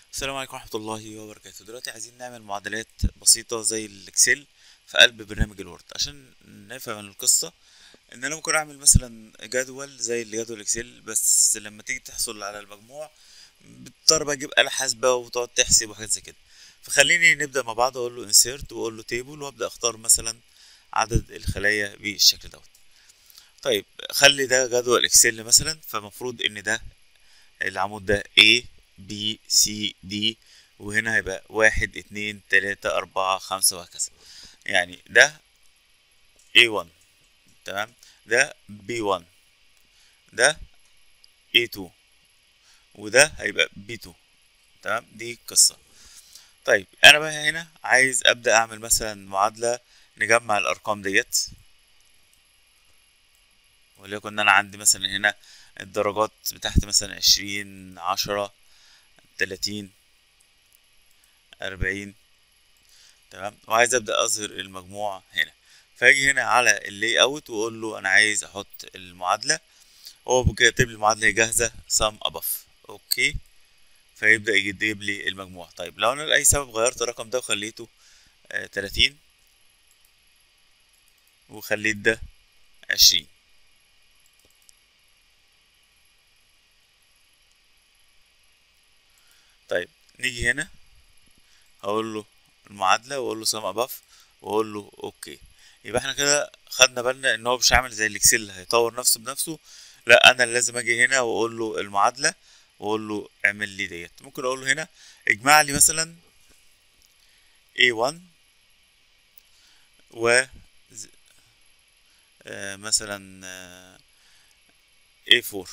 السلام عليكم ورحمة الله وبركاته. دلوقتي عايزين نعمل معادلات بسيطة زي الإكسل في قلب برنامج الوورد. عشان نفهم القصة، إن أنا ممكن أعمل مثلا جدول زي الجدول الإكسل، بس لما تيجي تحصل على المجموع بتضطر بقى تجيب آلة حاسبة وتقعد تحسب وحاجات زي كده. فخليني نبدأ مع بعض. أقول له insert وأقول له table وأبدأ أختار مثلا عدد الخلايا بالشكل دوت. طيب خلي ده جدول إكسل مثلا، فمفروض إن ده العمود ده A B C D، وهنا هيبقى 1 2 3 4 5 وهكذا. يعني ده A1، تمام، ده B1، ده A2، وده هيبقى B2. تمام، دي القصة. طيب أنا بقى هنا عايز أبدأ أعمل مثلا معادلة نجمع الأرقام ديت. وليكن أنا عندي مثلا هنا الدرجات بتاعتي مثلا 20 10 30 40. تمام، وعايز ابدا اظهر المجموع هنا. فاجي هنا على اللي اوت واقول له انا عايز احط المعادله. هو كاتب لي المعادله جاهزه sum above. اوكي، فيبدا يجيب لي المجموع. طيب لو انا لاي سبب غيرت الرقم ده وخليته 30 وخليت ده 20. طيب نيجي هنا هقول له المعادله واقول له sum above واقول له اوكي. يبقى احنا كده خدنا بالنا ان هو مش عامل زي الاكسل هيطور نفسه بنفسه. لا، انا اللي لازم اجي هنا واقول له المعادله واقول له اعمل لي ديت. ممكن اقول له هنا اجمع لي مثلا A1 و مثلا A4.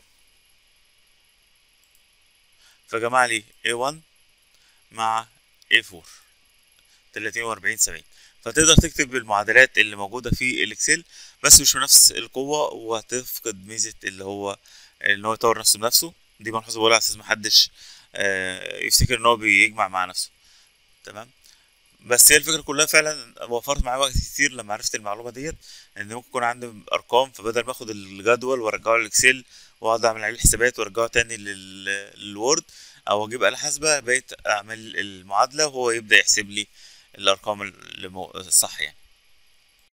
فجمع لي A1 مع A4 30 و40 70. فتقدر تكتب المعادلات اللي موجودة في الإكسل، بس مش بنفس القوة، وهتفقد ميزة اللي هو إن هو يطور نفسه بنفسه. دي ملحوظة بقولها على أساس محدش يفتكر إن هو بيجمع مع نفسه. تمام، بس هي الفكرة كلها فعلا وفرت معايا وقت كتير لما عرفت المعلومة ديت. إن ممكن يكون عندي أرقام، فبدل ما آخد الجدول وأرجعه للإكسل وأقعد أعمل عليه الحسابات وأرجعه تاني للوورد، أو أجيب آلة حاسبة، بقيت أعمل المعادلة وهو يبدأ يحسب لي الأرقام الصح يعني.